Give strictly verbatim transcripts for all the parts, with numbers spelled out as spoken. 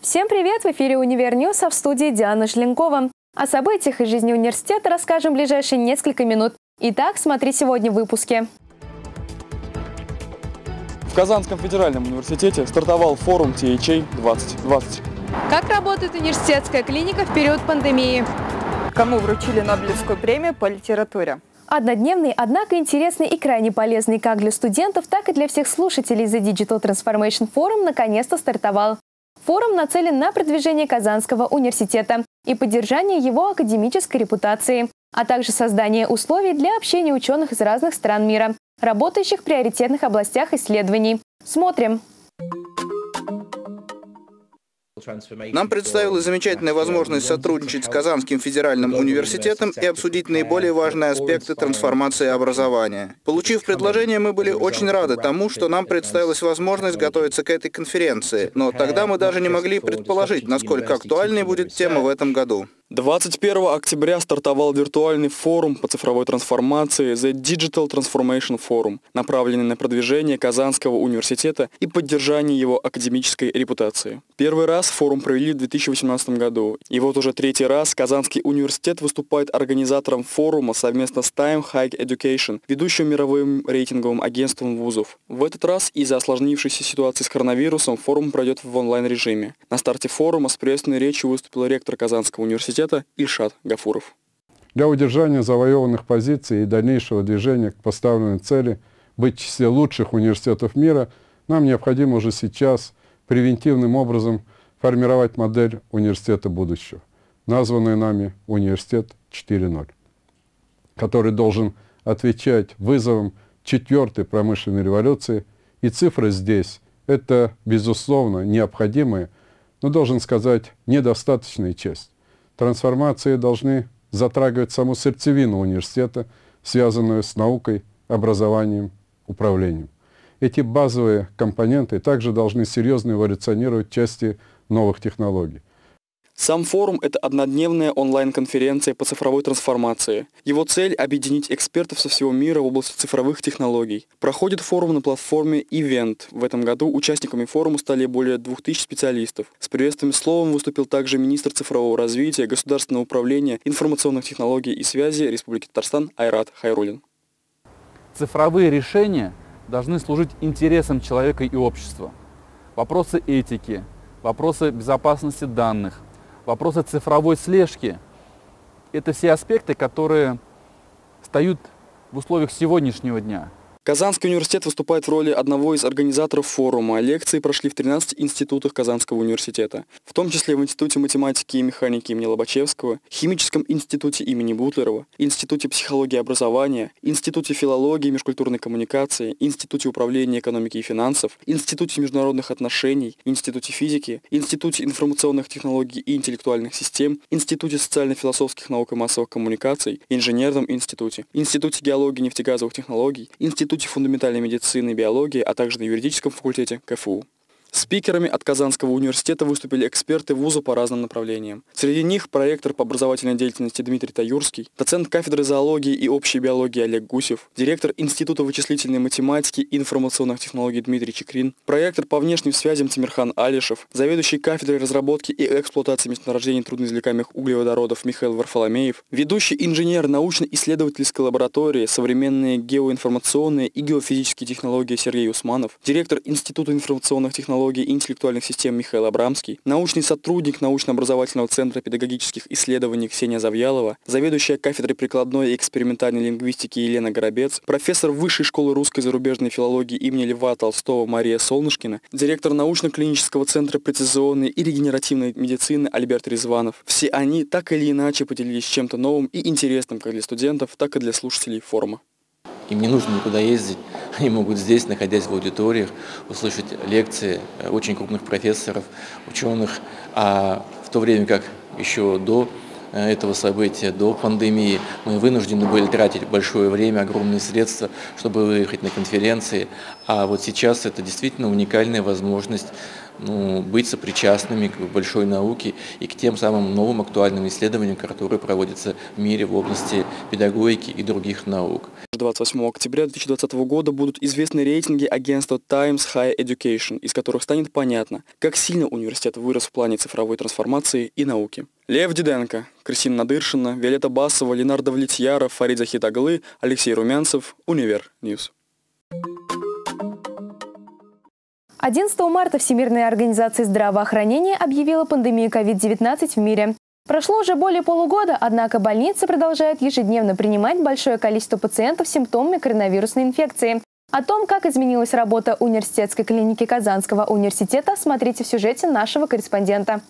Всем привет! В эфире «Универньюз», а в студии Диана Желенкова. О событиях из жизни университета расскажем в ближайшие несколько минут. Итак, смотри сегодня в выпуске. В Казанском федеральном университете стартовал форум ти эйч эй двадцать двадцать. Как работает университетская клиника в период пандемии? Кому вручили Нобелевскую премию по литературе? Однодневный, однако интересный и крайне полезный как для студентов, так и для всех слушателей The Digital Transformation Forum наконец-то стартовал. Форум нацелен на продвижение Казанского университета и поддержание его академической репутации, а также создание условий для общения ученых из разных стран мира, работающих в приоритетных областях исследований. Смотрим. Нам представилась замечательная возможность сотрудничать с Казанским федеральным университетом и обсудить наиболее важные аспекты трансформации образования. Получив предложение, мы были очень рады тому, что нам представилась возможность готовиться к этой конференции, но тогда мы даже не могли предположить, насколько актуальной будет тема в этом году. двадцать первого октября стартовал виртуальный форум по цифровой трансформации The Digital Transformation Forum, направленный на продвижение Казанского университета и поддержание его академической репутации. Первый раз форум провели в две тысячи восемнадцатом году, и вот уже третий раз Казанский университет выступает организатором форума совместно с Time High Education, ведущим мировым рейтинговым агентством вузов. В этот раз из-за осложнившейся ситуации с коронавирусом форум пройдет в онлайн-режиме. На старте форума с приветственной речью выступил ректор Казанского университета Ильшат Гафуров. Для удержания завоеванных позиций и дальнейшего движения к поставленной цели быть в числе лучших университетов мира нам необходимо уже сейчас превентивным образом формировать модель университета будущего, названную нами «Университет четыре ноль», который должен отвечать вызовам четвертой промышленной революции. И цифры здесь – это, безусловно, необходимая, но, должен сказать, недостаточная часть. Трансформации должны затрагивать саму сердцевину университета, связанную с наукой, образованием, управлением. Эти базовые компоненты также должны серьезно эволюционировать в части новых технологий. Сам форум – это однодневная онлайн-конференция по цифровой трансформации. Его цель – объединить экспертов со всего мира в области цифровых технологий. Проходит форум на платформе Event. В этом году участниками форума стали более двух тысяч специалистов. С приветственным словом выступил также министр цифрового развития, государственного управления, информационных технологий и связи Республики Татарстан Айрат Хайруллин. Цифровые решения должны служить интересам человека и общества. Вопросы этики, вопросы безопасности данных, вопросы цифровой слежки – это все аспекты, которые встают в условиях сегодняшнего дня. Казанский университет выступает в роли одного из организаторов форума. Лекции прошли в тринадцати институтах Казанского университета, в том числе в Институте математики и механики имени Лобачевского, Химическом институте имени Бутлерова, Институте психологии и образования, Институте филологии и межкультурной коммуникации, Институте управления экономики и финансов, Институте международных отношений, Институте физики, Институте информационных технологий и интеллектуальных систем, Институте социально-философских наук и массовых коммуникаций, Инженерном институте, Институте геологии и нефтегазовых технологий, Институте фундаментальной медицины и биологии, а также на юридическом факультете ка эф у. Спикерами от Казанского университета выступили эксперты вуза по разным направлениям. Среди них проректор по образовательной деятельности Дмитрий Таюрский, доцент кафедры зоологии и общей биологии Олег Гусев, директор Института вычислительной математики и информационных технологий Дмитрий Чекрин, проректор по внешним связям Тимирхан Алишев, заведующий кафедрой разработки и эксплуатации месторождений трудноизвлекаемых углеводородов Михаил Варфоломеев, ведущий инженер научно-исследовательской лаборатории современные геоинформационные и геофизические технологии Сергей Усманов, директор Института информационных технологий и интеллектуальных систем Михаил Абрамский, научный сотрудник научно-образовательного центра педагогических исследований Ксения Завьялова, заведующая кафедрой прикладной и экспериментальной лингвистики Елена Горобец, профессор Высшей школы русской зарубежной филологии имени Льва Толстого Мария Солнышкина, директор научно-клинического центра прецизионной и регенеративной медицины Альберт Резванов. Все они так или иначе поделились чем-то новым и интересным как для студентов, так и для слушателей форума. Им не нужно никуда ездить, они могут здесь, находясь в аудиториях, услышать лекции очень крупных профессоров, ученых. А в то время как еще до этого события, до пандемии, мы вынуждены были тратить большое время, огромные средства, чтобы выехать на конференции. А вот сейчас это действительно уникальная возможность ну, быть сопричастными к большой науке и к тем самым новым актуальным исследованиям, которые проводятся в мире в области педагогики и других наук. двадцать восьмого октября две тысячи двадцатого года будут известны рейтинги агентства Times Higher Education, из которых станет понятно, как сильно университет вырос в плане цифровой трансформации и науки. Лев Диденко, Кристина Надыршина, Виолетта Басова, Ленардо Влетьяров, Фарид Захитаглы, Алексей Румянцев, Универ Ньюс. одиннадцатого марта Всемирная организация здравоохранения объявила пандемию ковид девятнадцать в мире. Прошло уже более полугода, однако больницы продолжают ежедневно принимать большое количество пациентов с симптомами коронавирусной инфекции. О том, как изменилась работа университетской клиники Казанского университета, смотрите в сюжете нашего корреспондента.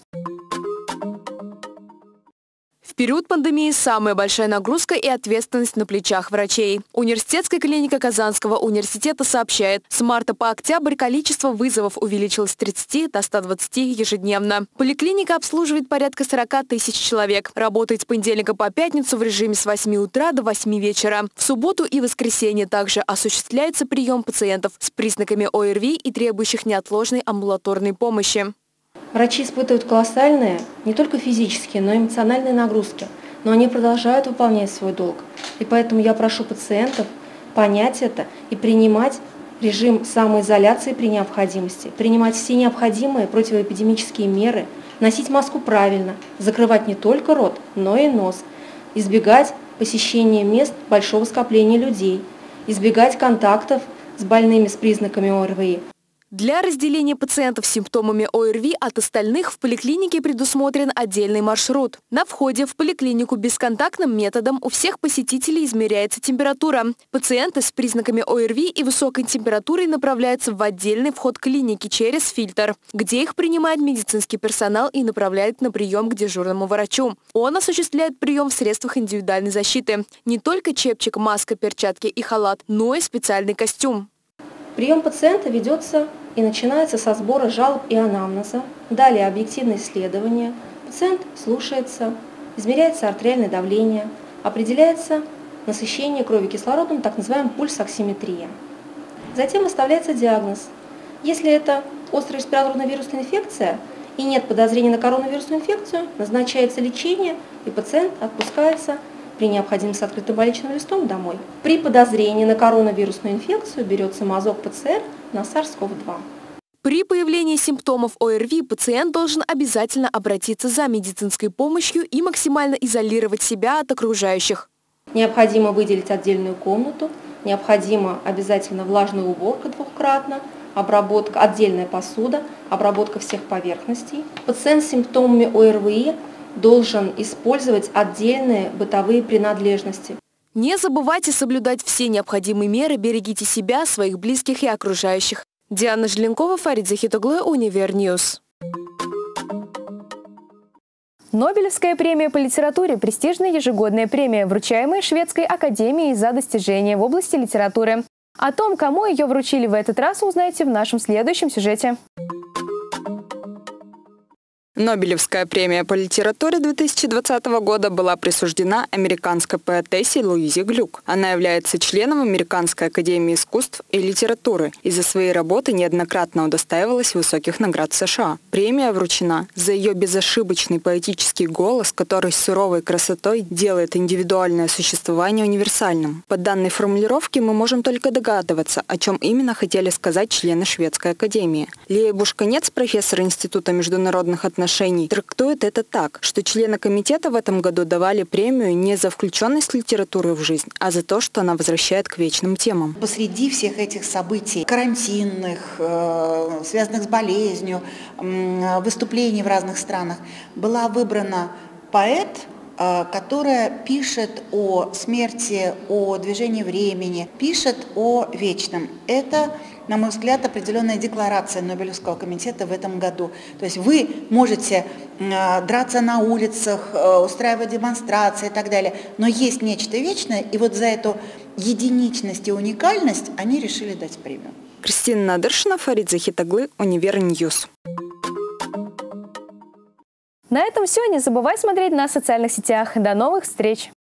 В период пандемии самая большая нагрузка и ответственность на плечах врачей. Университетская клиника Казанского университета сообщает, с марта по октябрь количество вызовов увеличилось с тридцати до ста двадцати ежедневно. Поликлиника обслуживает порядка сорока тысяч человек. Работает с понедельника по пятницу в режиме с восьми утра до восьми вечера. В субботу и воскресенье также осуществляется прием пациентов с признаками ОРВИ и требующих неотложной амбулаторной помощи. Врачи испытывают колоссальные, не только физические, но и эмоциональные нагрузки, но они продолжают выполнять свой долг. И поэтому я прошу пациентов понять это и принимать режим самоизоляции при необходимости, принимать все необходимые противоэпидемические меры, носить маску правильно, закрывать не только рот, но и нос, избегать посещения мест большого скопления людей, избегать контактов с больными с признаками ОРВИ. Для разделения пациентов с симптомами ОРВИ от остальных в поликлинике предусмотрен отдельный маршрут. На входе в поликлинику бесконтактным методом у всех посетителей измеряется температура. Пациенты с признаками ОРВИ и высокой температурой направляются в отдельный вход клиники через фильтр, где их принимает медицинский персонал и направляет на прием к дежурному врачу. Он осуществляет прием в средствах индивидуальной защиты. Не только чепчик, маска, перчатки и халат, но и специальный костюм. Прием пациента ведется и начинается со сбора жалоб и анамнеза, далее объективное исследование, пациент слушается, измеряется артериальное давление, определяется насыщение крови кислородом, так называемая пульсоксиметрия. Затем выставляется диагноз. Если это острая респираторная вирусная инфекция и нет подозрения на коронавирусную инфекцию, назначается лечение и пациент отпускается при необходимости с открытым больничным листом домой. При подозрении на коронавирусную инфекцию берется мазок ПЦР на сарс ков два. При появлении симптомов ОРВИ пациент должен обязательно обратиться за медицинской помощью и максимально изолировать себя от окружающих. Необходимо выделить отдельную комнату, необходимо обязательно влажная уборка двухкратно, обработка, отдельная посуда, обработка всех поверхностей. Пациент с симптомами ОРВИ должен использовать отдельные бытовые принадлежности. Не забывайте соблюдать все необходимые меры, берегите себя, своих близких и окружающих. Диана Желенкова, Фарид Захитаглы, Универ Ньюс. Нобелевская премия по литературе – престижная ежегодная премия, вручаемая Шведской академией за достижения в области литературы. О том, кому ее вручили в этот раз, узнаете в нашем следующем сюжете. Нобелевская премия по литературе две тысячи двадцатого года была присуждена американской поэтессе Луизе Глюк. Она является членом Американской академии искусств и литературы и за свои работы неоднократно удостаивалась высоких наград США. Премия вручена за ее безошибочный поэтический голос, который с суровой красотой делает индивидуальное существование универсальным. По данной формулировке мы можем только догадываться, о чем именно хотели сказать члены Шведской академии. Лия Бушканец, профессор Института международных отношений, трактует это так, что члены комитета в этом году давали премию не за включенность литературы в жизнь, а за то, что она возвращает к вечным темам. Посреди всех этих событий, карантинных, э, связанных с болезнью, э, выступлений в разных странах, была выбрана поэт, э, которая пишет о смерти, о движении времени, пишет о вечном. Это, на мой взгляд, определенная декларация Нобелевского комитета в этом году. То есть вы можете э, драться на улицах, э, устраивать демонстрации и так далее, но есть нечто вечное, и вот за эту единичность и уникальность они решили дать премию. Кристина Надыршина, Фарид Захитаглы, Универ Ньюс. На этом все. Не забывай смотреть на социальных сетях. До новых встреч!